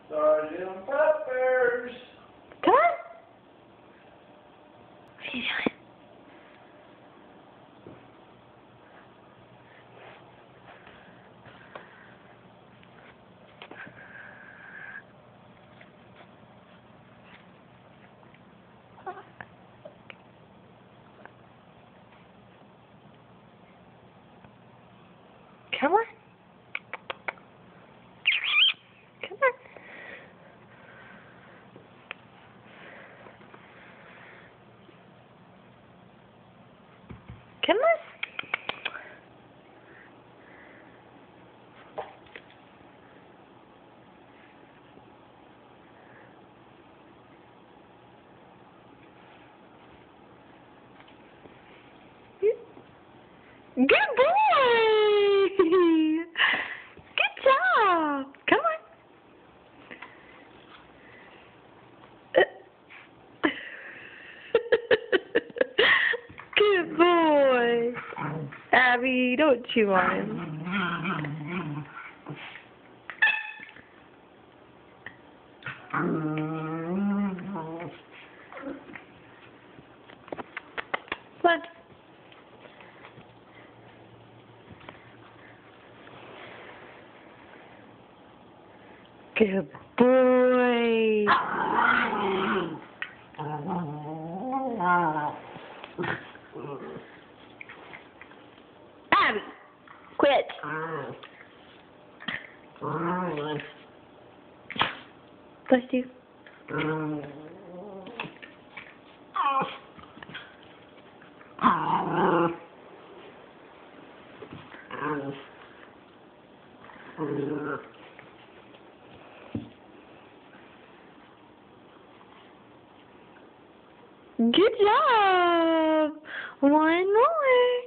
Sergeant Peppers. Come on. What are you doing? Come on. Come on. Come on. Good boy! Good job! Come on. Good boy. Abby, don't chew on him. Come on. Good boy. Abby, quit. Bless you. Good job. One more.